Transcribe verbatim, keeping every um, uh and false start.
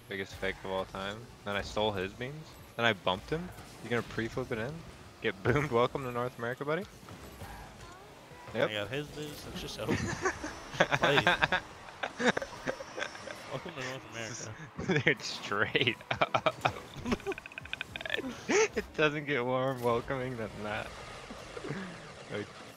Biggest fake of all time. Then I stole his beans. Then I bumped him. You gonna pre-flip it in? Get boomed. Welcome to North America, buddy. Yep. I got his biz. It's just over. Play. Welcome to North America. Dude, straight up. It doesn't get warm welcoming than that. Like,